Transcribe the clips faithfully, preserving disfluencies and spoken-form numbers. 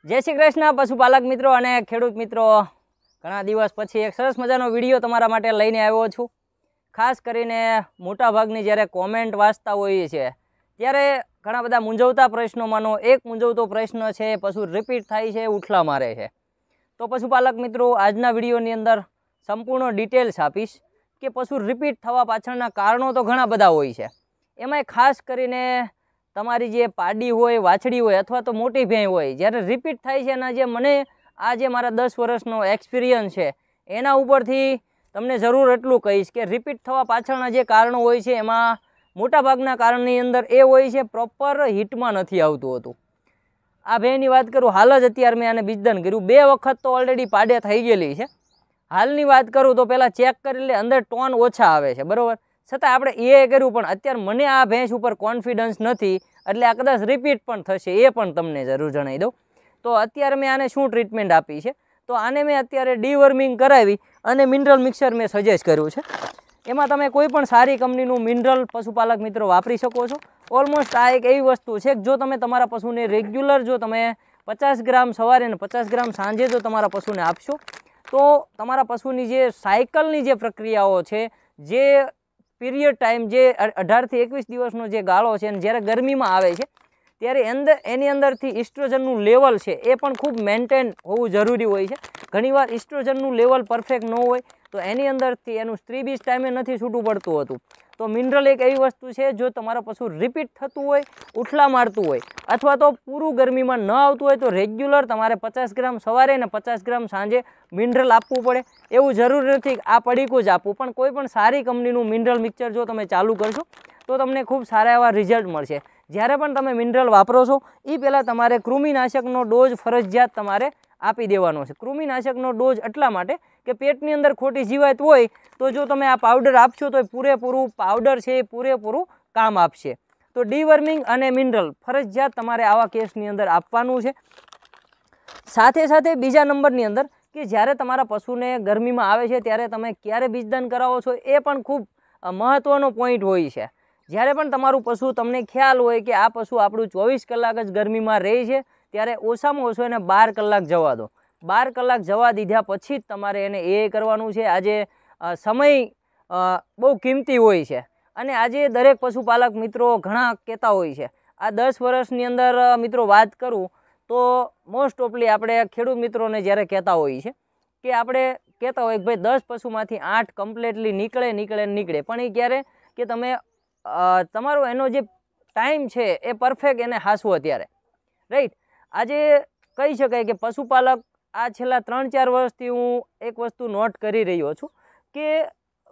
जय श्री कृष्ण पशुपालक मित्रों અને ખેડૂત મિત્રો, ઘણા દિવસ પછી એક સરસ મજાનો વિડીયો તમારા માટે લઈને આવ્યો છું। ખાસ કરીને મોટાભાગની જ્યારે કોમેન્ટ વાંચતા હોઈએ છે ત્યારે ઘણા બધા મૂંઝવતા પ્રશ્નોમાંનો એક મૂંઝવતો પ્રશ્ન છે, પશુ રિપીટ થાય છે, ઉઠલા મારે છે। તો પશુપાલક મિત્રો, આજના વિડીયોની અંદર સંપૂર્ણ ડિટેલ્સ આપીશ કે પશુ રિપીટ થવા પાછળના કારણો તો ઘણા બધા હોય છે। એમાંય ખાસ કરીને તમારી જે પાડી હોય, વાછડી હોય અથવા તો મોટી ભેંસ હોય, જ્યારે રિપીટ થાય છે એના જે મને આ જે મારા દસ વર્ષનો એક્સપિરિયન્સ છે એના ઉપરથી તમને જરૂર એટલું કહીશ કે રિપીટ થવા પાછળના જે કારણો હોય છે એમાં મોટાભાગના કારણની અંદર એ હોય છે પ્રોપર હિટમાં નથી આવતું હતું। આ ભેંસની વાત કરું, હાલ જ અત્યારે મેં આને બીજદાન કર્યું, બે વખત તો ઓલરેડી પાડે થઈ ગયેલી છે। હાલની વાત કરું તો પહેલાં ચેક કરી લે, અંદર ટોન ઓછા આવે છે, બરાબર, છતાં આપણે એ કર્યું, પણ અત્યારે મને આ ભેંસ ઉપર કોન્ફિડન્સ નથી, એટલે આ કદાચ રિપીટ પણ થશે, એ પણ તમને જરૂર જણાવી દઉં। તો અત્યારે મેં આને શું ટ્રીટમેન્ટ આપી છે, તો આને મેં અત્યારે ડીવર્મિંગ કરાવી અને મિનરલ મિક્સર મેં સજેસ્ટ કર્યું છે। એમાં તમે કોઈ પણ સારી કંપનીનું મિનરલ પશુપાલક મિત્રો વાપરી શકો છો। ઓલમોસ્ટ આ એક એવી વસ્તુ છે કે જો તમે તમારા પશુને રેગ્યુલર જો તમે પચાસ ગ્રામ સવારે અને પચાસ ગ્રામ સાંજે જો તમારા પશુને આપશો તો તમારા પશુની જે સાયકલની જે પ્રક્રિયાઓ છે, જે પીરિયડ ટાઈમ જે અઢારથી એકવીસ દિવસનો જે ગાળો છે અને જ્યારે ગરમીમાં આવે છે ત્યારે અંદર એની અંદરથી ઇસ્ટ્રોજનનું લેવલ છે એ પણ ખૂબ મેન્ટેન હોવું જરૂરી હોય છે। ઘણીવાર ઇસ્ટ્રોજનનું લેવલ પરફેક્ટ ન હોય તો એની અંદરથી એનું સ્ત્રી બીજ ટાઈમે નથી છૂટું પડતું હતું। તો મિનરલ એક એવી વસ્તુ છે, જો તમારા પશુ રિપીટ થતું હોય, ઉઠલા મારતું હોય અથવા તો પૂરું ગરમીમાં ન આવતું હોય તો રેગ્યુલર તમારે પચાસ ગ્રામ સવારે ને પચાસ ગ્રામ સાંજે મિનરલ આપવું પડે। એવું જરૂરી નથી કે આ પડીકું જ આપવું, પણ કોઈ પણ સારી કંપનીનું મિનરલ મિક્સર જો તમે ચાલુ કરશો તો તમને ખૂબ સારા એવા રિઝલ્ટ મળશે। જ્યારે પણ તમે મિનરલ વાપરો છો એ પહેલાં તમારે કૃમિનાશકનો ડોઝ ફરજિયાત તમારે આપી દેવાનો છે। કૃમિનાશકનો ડોઝ એટલા માટે કે પેટની અંદર ખોટી જીવાત હોય તો જો તમે આ પાવડર આપશો તો એ પૂરેપૂરું પાવડર છે એ પૂરેપૂરું કામ આપશે। તો ડીવર્મિંગ અને મિનરલ ફરજિયાત તમારે આવા કેસની અંદર આપવાનું છે। સાથે સાથે બીજા નંબરની અંદર કે જ્યારે તમારા પશુને ગરમીમાં આવે છે ત્યારે તમે ક્યારે બીજદાન કરાવો છો એ પણ ખૂબ મહત્ત્વનો પોઈન્ટ હોય છે। જ્યારે પણ તમારું પશુ, તમને ખ્યાલ હોય કે આ પશુ આપણું ચોવીસ કલાક જ ગરમીમાં રહે છે ત્યારે ઓછામાં ઓછો એને બાર કલાક જવા દો। બાર કલાક જવા દીધા પછી જ તમારે એને એ કરવાનું છે। આજે સમય બહુ કિંમતી હોય છે અને આજે દરેક પશુપાલક મિત્રો ઘણા કહેતા હોય છે। આ દસ વર્ષની અંદર મિત્રો વાત કરું તો મોસ્ટ ઓફલી આપણે ખેડૂત મિત્રોને જ્યારે કહેતા હોઈએ છીએ કે આપણે કહેતા હોય કે ભાઈ દસ પશુમાંથી આઠ કમ્પ્લીટલી નીકળે નીકળે નીકળે પણ એ ક્યારે કે તમે તમારો એનો જે ટાઈમ છે એ પરફેક્ટ એને હાંસવો ત્યારે, રાઈટ। આજે કહી શકાય કે પશુપાલક આ છેલ્લા ત્રણ ચાર વર્ષથી હું એક વસ્તુ નોટ કરી રહ્યો છું કે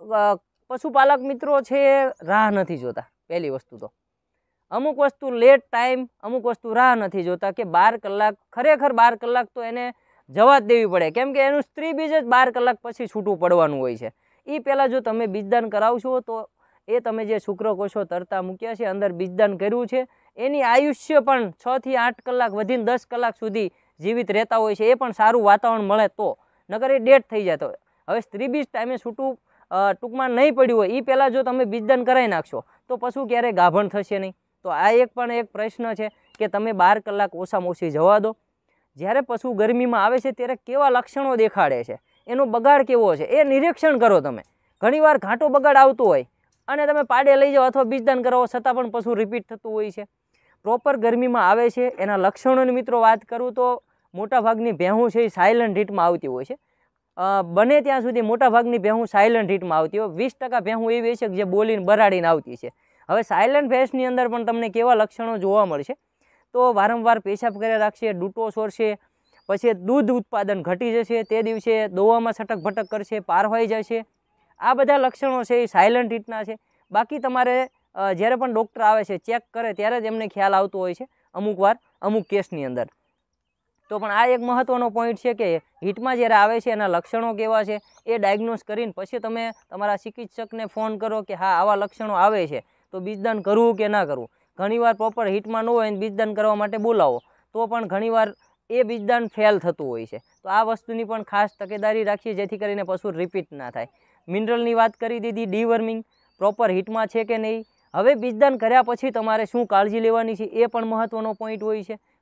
પશુપાલક મિત્રો છે રાહ નથી જોતા। પહેલી વસ્તુ તો અમુક વસ્તુ લેટ ટાઈમ, અમુક વસ્તુ રાહ નથી જોતા કે બાર કલાક, ખરેખર બાર કલાક તો એને જવા જ દેવી પડે, કેમ કે એનું સ્ત્રી બીજ જ બાર કલાક પછી છૂટું પડવાનું હોય છે। એ પહેલાં જો તમે બીજદાન કરાવશો તો એ તમે જે શુક્રકોષો તરતા મૂક્યા છે, અંદર બીજદાન કર્યું છે, એની આયુષ્ય પણ છ થી આઠ કલાક વધીને દસ કલાક સુધી જીવિત રહેતા હોય છે। એ પણ સારું વાતાવરણ મળે તો, નકર એ ડેડ થઈ જતો હોય। હવે સ્ત્રી બીજ ટાઈમે છૂટું ટૂંકમાં નહીં પડ્યું હોય એ પહેલાં જો તમે બીજદાન કરાવી નાખશો તો પશુ ક્યારેય ગાભણ થશે નહીં। તો આ એક પણ એક પ્રશ્ન છે કે તમે બાર કલાક ઓછામાં ઓછી જવા દો। જ્યારે પશુ ગરમીમાં આવે છે ત્યારે કેવા લક્ષણો દેખાડે છે, એનો બગાડ કેવો છે એ નિરીક્ષણ કરો તમે। ઘણીવાર ઘાટો બગાડ આવતો હોય અને તમે પાડે લઈ જાઓ અથવા બીજદાન કરાવો છતાં પણ પશુ રિપીટ થતું હોય છે। પ્રોપર ગરમીમાં આવે છે એના લક્ષણોની મિત્રો વાત કરું તો મોટાભાગની ભેહું છે એ સાયલન્ટ હીટમાં આવતી હોય છે। બને ત્યાં સુધી મોટાભાગની ભેહું સાયલન્ટ હીટમાં આવતી હોય, વીસ ટકા ભેહું એવી છે કે જે બોલીને બરાડીને આવતી છે। હવે સાયલન્ટ ભેંસની અંદર પણ તમને કેવા લક્ષણો જોવા મળશે તો વારંવાર પેશાબ કર્યા રાખશે, ડૂટો સોરશે, પછી દૂધ ઉત્પાદન ઘટી જશે, તે દિવસે દોવામાં છટક ભટક કરશે, પારવાઈ જશે। આ બધા લક્ષણો છે એ સાયલન્ટ હીટના છે। બાકી તમારે જ્યારે પણ ડૉક્ટર આવે છે ચેક કરે ત્યારે જ એમને ખ્યાલ આવતો હોય છે અમુક વાર અમુક કેસની અંદર। તો પણ આ એક મહત્ત્વનો પોઈન્ટ છે કે હીટમાં જ્યારે આવે છે એના લક્ષણો કેવા છે એ ડાયગ્નોસ કરીને પછી તમે તમારા ચિકિત્સકને ફોન કરો કે હા આવા લક્ષણો આવે છે તો બીજદાન કરવું કે ના કરવું। ઘણીવાર પ્રોપર હીટમાં ન હોય બીજદાન કરવા માટે બોલાવો તો પણ ઘણીવાર એ બીજદાન ફેલ થતું હોય છે। તો આ વસ્તુની પણ ખાસ તકેદારી રાખીએ જેથી કરીને પશુ રિપીટ ના થાય। મિનરલની વાત કરી દીધી, ડીવર્મિંગ પ્રોપર હીટમાં છે કે નહીં। હવે બીજદાન કર્યા પછી તમારે શું કાળજી લેવાની છે એ પણ મહત્ત્વનો પોઈન્ટ હોય છે।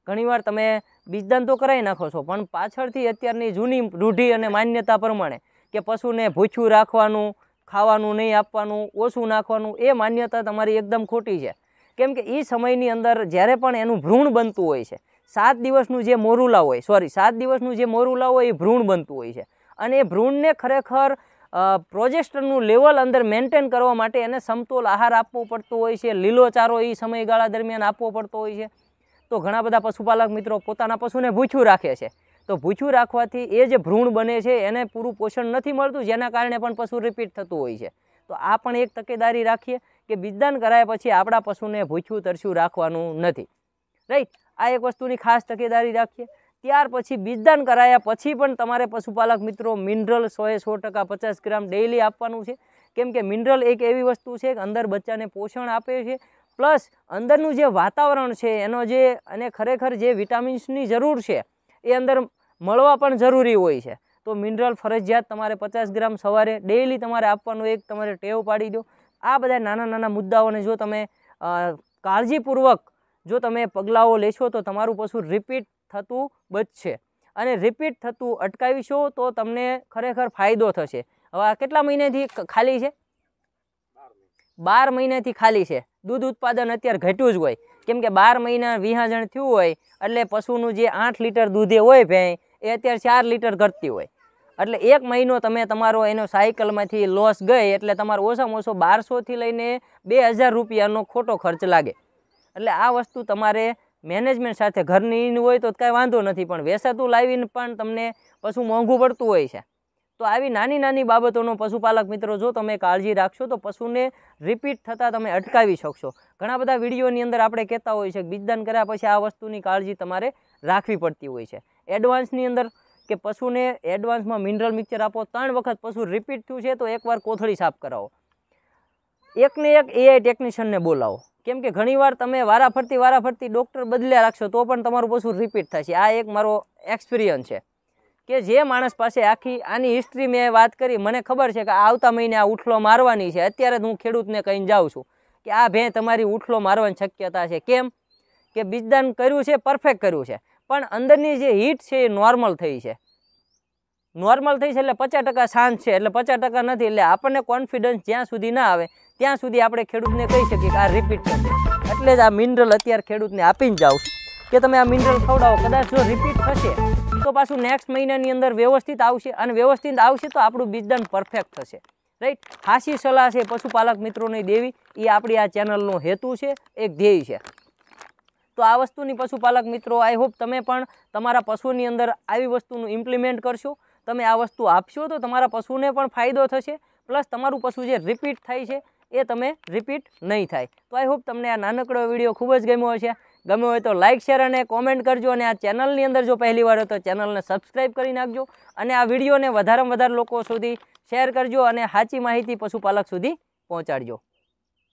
ઘણીવાર તમે બીજદાન તો કરાવી નાખો છો, પણ પાછળથી અત્યારની જૂની રૂઢિ અને માન્યતા પ્રમાણે કે પશુને ભૂખ્યું રાખવાનું, ખાવાનું નહીં આપવાનું, ઓછું નાખવાનું, એ માન્યતા તમારી એકદમ ખોટી છે. કેમ કે એ સમયની અંદર જ્યારે પણ એનું ભ્રૂણ બનતું હોય છે, સાત દિવસનું જે મોરુલા હોય સોરી સાત દિવસનું જે મોરુલા હોય એ ભ્રૂણ બનતું હોય છે, અને એ ભ્રૂણને ખરેખર પ્રોજેસ્ટરનું લેવલ અંદર મેન્ટેન કરવા માટે એને સમતોલ આહાર આપવો પડતો હોય છે, લીલો ચારો એ સમયગાળા દરમિયાન આપવો પડતો હોય છે. તો ઘણા બધા પશુપાલક મિત્રો પોતાના પશુને ભૂખ્યું રાખે છે, તો ભૂખ્યું રાખવાથી એ જે ભ્રૂણ બને છે એને પૂરું પોષણ નથી મળતું, જેના કારણે પણ પશુ રિપીટ થતું હોય છે. તો આ પણ એક તકેદારી રાખીએ કે બીજદાન કરાયા પછી આપણા પશુને ભૂખ્યું તરસ્યું રાખવાનું નથી. રાઈટ, આ એક વસ્તુની ખાસ તકેદારી રાખીએ. ત્યાર પછી બીજદાન કરાયા પછી પણ તમારે પશુપાલક મિત્રો મિનરલ સો એ સો ટકા પચાસ ગ્રામ ડેઇલી આપવાનું છે. કેમ કે મિનરલ એક એવી વસ્તુ છે કે અંદર બચ્ચાને પોષણ આપે છે, પ્લસ અંદરનું જે વાતાવરણ છે એનો જે અને ખરેખર જે વિટામિન્સની જરૂર છે એ અંદર મળવા પણ જરૂરી હોય છે. તો મિનરલ ફરજિયાત તમારે પચાસ ગ્રામ સવારે ડેઇલી તમારે આપવાનું એક તમારે ટેવ પાડી દો. આ બધા નાના નાના મુદ્દાઓને જો તમે કાળજીપૂર્વક જો તમે પગલાઓ લેશો તો તમારું પશુ રિપીટ થતું બચશે, અને રિપીટ થતું અટકાવીશો તો તમને ખરેખર ફાયદો થશે. હવે આ કેટલા મહિનેથી ખાલી છે? બાર મહિનાથી ખાલી છે. દૂધ ઉત્પાદન અત્યારે ઘટ્યું જ હોય, કેમ કે બાર મહિના વિહાજણ થયું હોય એટલે પશુનું જે આઠ લીટર દૂધે હોય ભેં એ અત્યારે ચાર લીટર ઘટતી હોય, એટલે એક મહિનો તમે તમારો એનો સાયકલમાંથી લોસ ગઈ એટલે તમારો ઓછામાં ઓછો બારસોથી લઈને બે હજાર રૂપિયાનો ખોટો ખર્ચ લાગે. એટલે આ વસ્તુ તમારે મેનેજમેન્ટ સાથે, ઘરની હોય તો કાંઈ વાંધો નથી, પણ વેચાતું લાવીને પણ તમને પશુ મોંઘું પડતું હોય છે. તો આવી નાની નાની બાબતોનો પશુપાલક મિત્રો જો તમે કાળજી રાખશો તો પશુને રિપીટ થતાં તમે અટકાવી શકશો. ઘણા બધા વિડીયોની અંદર આપણે કહેતા હોય છે કે બીજદાન કર્યા પછી આ વસ્તુની કાળજી તમારે રાખવી પડતી હોય છે. એડવાન્સની અંદર કે પશુને એડવાન્સમાં મિનરલ મિક્સર આપો. ત્રણ વખત પશુ રિપીટ થયું છે તો એકવાર કોથળી સાફ કરાવો, એકને એક એઆઈ ટેકનિશિયનને બોલાવો. કેમ કે ઘણીવાર તમે વારાફરતી વારાફરતી ડૉક્ટર બદલ્યા રાખશો તો પણ તમારું પશુ રિપીટ થશે. આ એક મારો એક્સપિરિયન્સ છે કે જે માણસ પાસે આખી આની હિસ્ટ્રી મેં વાત કરી, મને ખબર છે કે આવતા મહિને આ ઉઠલો મારવાની છે, અત્યારે જ હું ખેડૂતને કહીને જાઉં છું કે આ ભેં તમારી ઉઠલો મારવાની શક્યતા છે. કેમ કે બીજદાન કર્યું છે, પરફેક્ટ કર્યું છે, પણ અંદરની જે હીટ છે એ નોર્મલ થઈ છે. નોર્મલ થઈ છે એટલે પચાસ ટકા શાંત છે, એટલે પચાસ ટકા નથી. એટલે આપણને કોન્ફિડન્સ જ્યાં સુધી ના આવે ત્યાં સુધી આપણે ખેડૂતને કહી શકીએ કે આ રિપીટ થશે. એટલે જ આ મિનરલ અત્યારે ખેડૂતને આપીને જાઉં કે તમે આ મિનરલ ખવડાવો. કદાચ જો રિપીટ થશે તો પાછું નેક્સ્ટ મહિનાની અંદર વ્યવસ્થિત આવશે, અને વ્યવસ્થિત આવશે તો આપણું બીજદાન પરફેક્ટ થશે. રાઈટ, હાસી સલાહ છે પશુપાલક મિત્રોને દેવી, એ આપણી આ ચેનલનો હેતુ છે, એક ધ્યેય છે. તો આ વસ્તુની પશુપાલક મિત્રો આઈ હોપ તમે પણ તમારા પશુની અંદર આવી વસ્તુનું ઇમ્પ્લિમેન્ટ કરશો. તમે આ વસ્તુ આપશો તો તમારા પશુને પણ ફાયદો થશે, પ્લસ તમારું પશુ જે રિપીટ થાય છે એ તમે રિપીટ નહીં થાય. તો આઈ હોપ તમને આ નાનકડો વિડીયો ખૂબ જ ગમ્યો હશે. ગમ્યો હોય તો લાઇક, શેર અને કોમેન્ટ કરજો, અને આ ચેનલની અંદર જો પહેલી વાર હોય તો ચેનલને સબસ્ક્રાઈબ કરી નાખજો, અને આ વિડીયોને વધારેમાં વધારે લોકો સુધી શેર કરજો, અને સાચી માહિતી પશુપાલક સુધી પહોંચાડજો.